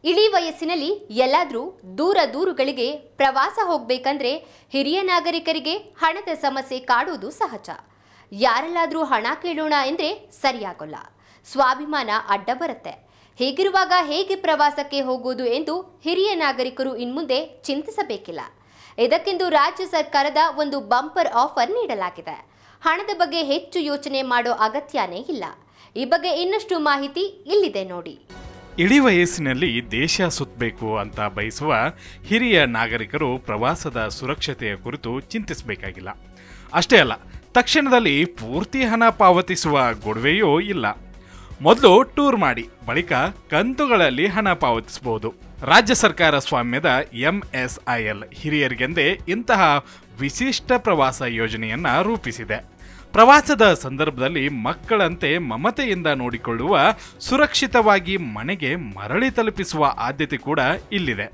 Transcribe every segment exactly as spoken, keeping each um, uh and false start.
ಇಳಿ ವಯಸ್ಸಿನಲ್ಲಿ ಎಲ್ಲಾದರೂ ದೂರ ದೂರುಗಳಿಗೆ ಪ್ರವಾಸ ಹೋಗಬೇಕಂದ್ರೆ ಹಿರಿಯ ನಾಗರಿಕರಿಗೆ ಹಣದ ಸಮಸ್ಯೆ ಕಾಡುವುದು ಸಹಜ. ಯಾರೆಲ್ಲಾದರೂ ಹಣ ಕೇಳೋಣ ಎಂದರೆ ಸರಿಯಾಗಲ್ಲ, ಸ್ವಾಭಿಮಾನ ಅಡ್ಡ ಬರುತ್ತೆ. ಹೀಗಿರುವಾಗ ಹೇಗೆ ಪ್ರವಾಸಕ್ಕೆ ಹೋಗುವುದು ಎಂದು ಹಿರಿಯ ನಾಗರಿಕರು ಇನ್ಮುಂದೆ ಚಿಂತಿಸಬೇಕಿಲ್ಲ. ಇದಕ್ಕೆಂದು ರಾಜ್ಯ ಸರ್ಕಾರದ ಒಂದು ಬಂಪರ್ ಆಫರ್ ನೀಡಲಾಗಿದೆ. ಹಣದ ಬಗ್ಗೆ ಹೆಚ್ಚು ಯೋಚನೆ ಮಾಡೋ ಅಗತ್ಯನೇ ಇಲ್ಲ. ಈ ಬಗ್ಗೆ ಇನ್ನಷ್ಟು ಮಾಹಿತಿ ಇಲ್ಲಿದೆ ನೋಡಿ. ಇಳಿ ವಯಸ್ಸಿನಲ್ಲಿ ದೇಶ ಸುತ್ತಬೇಕು ಅಂತ ಬಯಸುವ ಹಿರಿಯ ನಾಗರಿಕರು ಪ್ರವಾಸದ ಸುರಕ್ಷತೆಯ ಕುರಿತು ಚಿಂತಿಸಬೇಕಾಗಿಲ್ಲ. ಅಷ್ಟೇ ಅಲ್ಲ, ತಕ್ಷಣದಲ್ಲಿ ಪೂರ್ತಿ ಹಣ ಪಾವತಿಸುವ ಗೊಡವೆಯೂ ಇಲ್ಲ. ಮೊದಲು ಟೂರ್ ಮಾಡಿ ಬಳಿಕ ಕಂತುಗಳಲ್ಲಿ ಹಣ ಪಾವತಿಸಬಹುದು. ರಾಜ್ಯ ಸರ್ಕಾರ ಸ್ವಾಮ್ಯದ ಎಂ ಎಸ್ ಐ ಎಲ್ ಹಿರಿಯರಿಗೆಂದೇ ಇಂತಹ ವಿಶಿಷ್ಟ ಪ್ರವಾಸ ಯೋಜನೆಯನ್ನ ರೂಪಿಸಿದೆ. ಪ್ರವಾಸದ ಸಂದರ್ಭದಲ್ಲಿ ಮಕ್ಕಳಂತೆ ಮಮತೆಯಿಂದ ನೋಡಿಕೊಳ್ಳುವ, ಸುರಕ್ಷಿತವಾಗಿ ಮನೆಗೆ ಮರಳಿ ತಲುಪಿಸುವ ಆದ್ಯತೆ ಕೂಡ ಇಲ್ಲಿದೆ.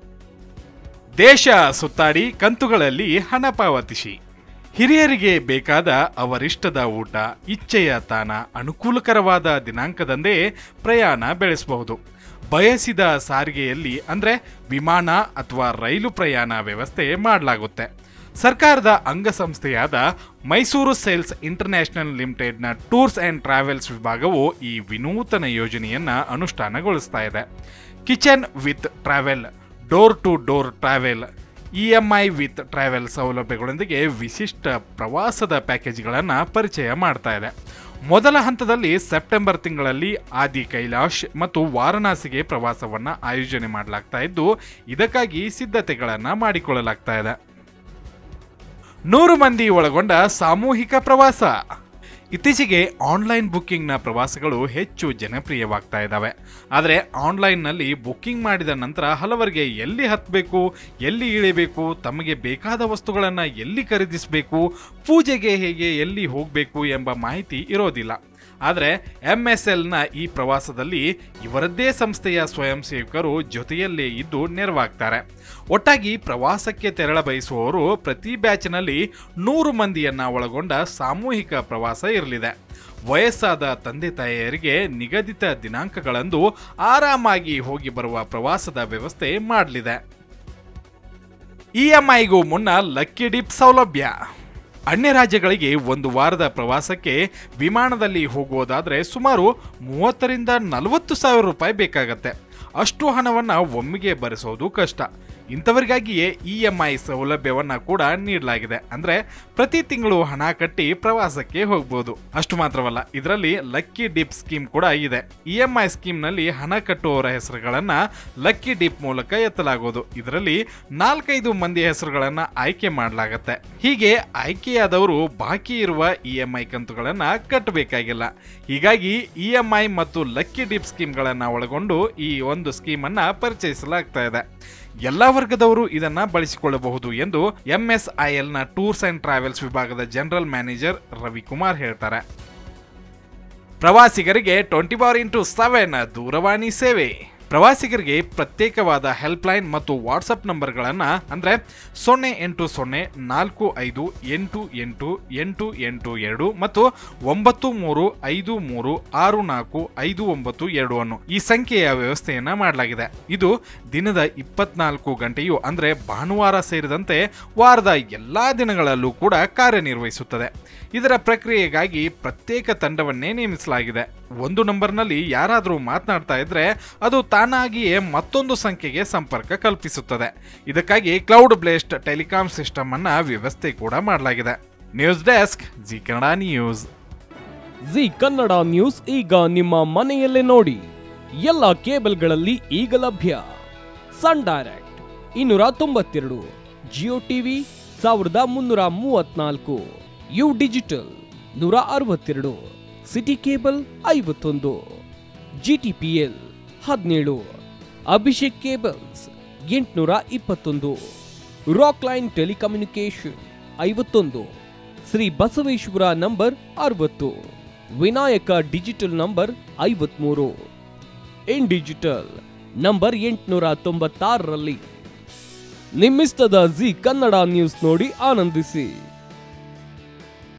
ದೇಶ ಸುತ್ತಾಡಿ ಕಂತುಗಳಲ್ಲಿ ಹಣ ಪಾವತಿಸಿ. ಹಿರಿಯರಿಗೆ ಬೇಕಾದ ಅವರಿಷ್ಟದ ಊಟ, ಇಚ್ಛೆಯ ತಾಣ, ಅನುಕೂಲಕರವಾದ ದಿನಾಂಕದಂದೇ ಪ್ರಯಾಣ ಬೆಳೆಸಬಹುದು. ಬಯಸಿದ ಸಾರಿಗೆಯಲ್ಲಿ ಅಂದರೆ ವಿಮಾನ ಅಥವಾ ರೈಲು ಪ್ರಯಾಣ ವ್ಯವಸ್ಥೆ ಮಾಡಲಾಗುತ್ತೆ. ಸರ್ಕಾರದ ಅಂಗಸಂಸ್ಥೆಯಾದ ಮೈಸೂರು ಸೇಲ್ಸ್ ಇಂಟರ್ನ್ಯಾಷನಲ್ ಲಿಮಿಟೆಡ್ನ ಟೂರ್ಸ್ ಆ್ಯಂಡ್ ಟ್ರಾವೆಲ್ಸ್ ವಿಭಾಗವು ಈ ವಿನೂತನ ಯೋಜನೆಯನ್ನು ಅನುಷ್ಠಾನಗೊಳಿಸ್ತಾ ಇದೆ. Kitchen with travel, door to door travel, E M I with travel ಸೌಲಭ್ಯಗಳೊಂದಿಗೆ ವಿಶಿಷ್ಟ ಪ್ರವಾಸದ ಪ್ಯಾಕೇಜ್ಗಳನ್ನು ಪರಿಚಯ ಮಾಡ್ತಾ ಇದೆ. ಮೊದಲ ಹಂತದಲ್ಲಿ ಸೆಪ್ಟೆಂಬರ್ ತಿಂಗಳಲ್ಲಿ ಆದಿ ಕೈಲಾಶ್ ಮತ್ತು ವಾರಣಾಸಿಗೆ ಪ್ರವಾಸವನ್ನು ಆಯೋಜನೆ ಮಾಡಲಾಗ್ತಾ ಇದ್ದು, ಇದಕ್ಕಾಗಿ ಸಿದ್ಧತೆಗಳನ್ನು ಮಾಡಿಕೊಳ್ಳಲಾಗ್ತಾ ಇದೆ. ನೂರು ಮಂದಿ ಒಳಗೊಂಡ ಸಾಮೂಹಿಕ ಪ್ರವಾಸ. ಇತ್ತೀಚೆಗೆ ಆನ್ಲೈನ್ ಬುಕ್ಕಿಂಗ್ನ ಪ್ರವಾಸಗಳು ಹೆಚ್ಚು ಜನಪ್ರಿಯವಾಗ್ತಾ ಇದ್ದಾವೆ. ಆದರೆ ಆನ್ಲೈನ್ನಲ್ಲಿ ಬುಕ್ಕಿಂಗ್ ಮಾಡಿದ ನಂತರ ಹಲವರಿಗೆ ಎಲ್ಲಿ ಹತ್ತಬೇಕು, ಎಲ್ಲಿ ಇಳಿಬೇಕು, ತಮಗೆ ಬೇಕಾದ ವಸ್ತುಗಳನ್ನು ಎಲ್ಲಿ ಖರೀದಿಸಬೇಕು, ಪೂಜೆಗೆ ಹೇಗೆ ಎಲ್ಲಿ ಹೋಗಬೇಕು ಎಂಬ ಮಾಹಿತಿ ಇರೋದಿಲ್ಲ. ಆದರೆ ಎಂ ಎಸ್ ಎಲ್ನ ಈ ಪ್ರವಾಸದಲ್ಲಿ ಇವರದ್ದೇ ಸಂಸ್ಥೆಯ ಸ್ವಯಂ ಸೇವಕರು ಜೊತೆಯಲ್ಲೇ ಇದ್ದು ನೆರವಾಗ್ತಾರೆ. ಒಟ್ಟಾಗಿ ಪ್ರವಾಸಕ್ಕೆ ತೆರಳ ಬಯಸುವವರು ಪ್ರತಿ ಬ್ಯಾಚ್ನಲ್ಲಿ ನೂರು ಮಂದಿಯನ್ನ ಒಳಗೊಂಡ ಸಾಮೂಹಿಕ ಪ್ರವಾಸ ಇರಲಿದೆ. ವಯಸ್ಸಾದ ತಂದೆ ತಾಯಿಯರಿಗೆ ನಿಗದಿತ ದಿನಾಂಕಗಳಂದು ಆರಾಮಾಗಿ ಹೋಗಿ ಬರುವ ಪ್ರವಾಸದ ವ್ಯವಸ್ಥೆ ಮಾಡಲಿದೆ. ಇ ಎಂ ಐಗೂ ಮುನ್ನ ಲಕ್ಕಿ ಡಿಪ್ ಸೌಲಭ್ಯ. ಅನ್ಯ ರಾಜ್ಯಗಳಿಗೆ ಒಂದು ವಾರದ ಪ್ರವಾಸಕ್ಕೆ ವಿಮಾನದಲ್ಲಿ ಹೋಗುವುದಾದರೆ ಸುಮಾರು ಮೂವತ್ತರಿಂದ ನಲವತ್ತು ಸಾವಿರ ರೂಪಾಯಿ ಬೇಕಾಗತ್ತೆ. ಅಷ್ಟು ಹಣವನ್ನು ಒಮ್ಮೆಗೆ ಭರಿಸೋದು ಕಷ್ಟ. ಇಂಥವರಿಗಾಗಿಯೇ ಇ ಎಂ ಐ ಸೌಲಭ್ಯವನ್ನು ಕೂಡ ನೀಡಲಾಗಿದೆ. ಅಂದರೆ ಪ್ರತಿ ತಿಂಗಳು ಹಣ ಕಟ್ಟಿ ಪ್ರವಾಸಕ್ಕೆ ಹೋಗ್ಬೋದು. ಅಷ್ಟು ಮಾತ್ರವಲ್ಲ, ಇದರಲ್ಲಿ ಲಕ್ಕಿ ಡಿಪ್ ಸ್ಕೀಮ್ ಕೂಡ ಇದೆ. ಇ ಎಂ ಐ ಸ್ಕೀಮ್ನಲ್ಲಿ ಹಣ ಕಟ್ಟುವವರ ಹೆಸರುಗಳನ್ನು ಲಕ್ಕಿ ಡಿಪ್ ಮೂಲಕ ಎತ್ತಲಾಗುವುದು. ಇದರಲ್ಲಿ ನಾಲ್ಕೈದು ಮಂದಿ ಹೆಸರುಗಳನ್ನು ಆಯ್ಕೆ ಮಾಡಲಾಗತ್ತೆ. ಹೀಗೆ ಆಯ್ಕೆಯಾದವರು ಬಾಕಿ ಇರುವ ಇ ಎಂ ಐ ಕಂತುಗಳನ್ನು ಕಟ್ಟಬೇಕಾಗಿಲ್ಲ. ಹೀಗಾಗಿ ಇ ಎಂ ಐ ಮತ್ತು ಲಕ್ಕಿ ಡಿಪ್ ಸ್ಕೀಮ್ಗಳನ್ನು ಒಳಗೊಂಡು ಈ ಒಂದು ಸ್ಕೀಮನ್ನು ಪರಿಚಯಿಸಲಾಗ್ತಾ ಇದೆ. ಎಲ್ಲ ವರ್ಗದವರು ಇದನ್ನ ಬಳಸಿಕೊಳ್ಳಬಹುದು ಎಂದು ಎಂ ಎಸ್ ಐ ಎಲ್ ನ ಟೂರ್ಸ್ ಅಂಡ್ ಟ್ರಾವೆಲ್ಸ್ ವಿಭಾಗದ ಜನರಲ್ ಮ್ಯಾನೇಜರ್ ರವಿಕುಮಾರ್ ಹೇಳ್ತಾರೆ. ಪ್ರವಾಸಿಗರಿಗೆ ಟ್ವೆಂಟಿ ಫೋರ್ ಇಂಟು ಸೆವೆನ್ ದೂರವಾಣಿ ಸೇವೆ. ಪ್ರವಾಸಿಗರಿಗೆ ಪ್ರತ್ಯೇಕವಾದ ಹೆಲ್ಪ್ಲೈನ್ ಮತ್ತು ವಾಟ್ಸಪ್ ನಂಬರ್ಗಳನ್ನು ಅಂದರೆ ಸೊನ್ನೆ ಎಂಟು ಸೊನ್ನೆ ನಾಲ್ಕು ಐದು ಎಂಟು ಎಂಟು ಎಂಟು ಎಂಟು ಎರಡು ಮತ್ತು ಒಂಬತ್ತು ಮೂರು ಐದು ಮೂರು ಆರು ನಾಲ್ಕು ಐದು ಒಂಬತ್ತು ಎರಡು ಅನ್ನು ಈ ಸಂಖ್ಯೆಯ ವ್ಯವಸ್ಥೆಯನ್ನ ಮಾಡಲಾಗಿದೆ. ಇದು ದಿನದ ಇಪ್ಪತ್ನಾಲ್ಕು ಗಂಟೆಯು ಅಂದರೆ ಭಾನುವಾರ ಸೇರಿದಂತೆ ವಾರದ ಎಲ್ಲಾ ದಿನಗಳಲ್ಲೂ ಕೂಡ ಕಾರ್ಯನಿರ್ವಹಿಸುತ್ತದೆ. ಇದರ ಪ್ರಕ್ರಿಯೆಗಾಗಿ ಪ್ರತ್ಯೇಕ ತಂಡವನ್ನೇ ನೇಮಿಸಲಾಗಿದೆ. ಒಂದು ನಂಬರ್ನಲ್ಲಿ ಯಾರಾದರೂ ಮಾತನಾಡ್ತಾ ಇದ್ರೆ ಅದು ತಾನಾಗಿಯೇ ಮತ್ತೊಂದು ಸಂಖ್ಯೆಗೆ ಸಂಪರ್ಕ ಕಲ್ಪಿಸುತ್ತದೆ. ಇದಕ್ಕಾಗಿ ಕ್ಲೌಡ್ ಬೇಸ್ಡ್ ಟೆಲಿಕಾಂ ಸಿಸ್ಟಮ್ ಅನ್ನ ವ್ಯವಸ್ಥೆ ಕೂಡ ಮಾಡಲಾಗಿದೆ. News desk, Zee Kannada news. Zee Kannada news ಈಗ ನಿಮ್ಮ ಮನೆಯಲ್ಲೇ ನೋಡಿ. ಎಲ್ಲ ಕೇಬಲ್ಗಳಲ್ಲಿ ಈಗ ಲಭ್ಯ. ಸನ್ ಡೈರೆಕ್ಟ್ ಇನ್ನೂರ ತೊಂಬತ್ತೆರಡು, ಜಿಯೋ ಟಿವಿ ಸಾವಿರದ ಮುನ್ನೂರ ಮೂವತ್ನಾಲ್ಕು, ಯು ಡಿಜಿಟಲ್ ನೂರ ಅರವತ್ತೆರಡು, ಸಿಟಿ ಕೇಬಲ್ ಐವತ್ತೊಂದು, ಜಿ ಟಿ ಪಿ ಎಲ್ ಹದಿನೇಳು, ಅಭಿಷೇಕ್ ಕೇಬಲ್ಸ್ ಎಂಟುನೂರ ಇಪ್ಪತ್ತೊಂದು, ರಾಕ್ ಲೈನ್ ಟೆಲಿಕಮ್ಯುನಿಕೇಶನ್ ಐವತ್ತೊಂದು, ಶ್ರೀ ಬಸವೇಶ್ವರ ನಂಬರ್ ಅರವತ್ತು, ವಿನಾಯಕ ಡಿಜಿಟಲ್ ನಂಬರ್ ಐವತ್ಮೂರು, ಇನ್ ಡಿಜಿಟಲ್ ನಂಬರ್ ಎಂಟುನೂರ ತೊಂಬತ್ತಾರರಲ್ಲಿ. ನಿಮ್ಮಿಸ್ತದ ಜಿ ಕನ್ನಡ ನ್ಯೂಸ್ ನೋಡಿ ಆನಂದಿಸಿ.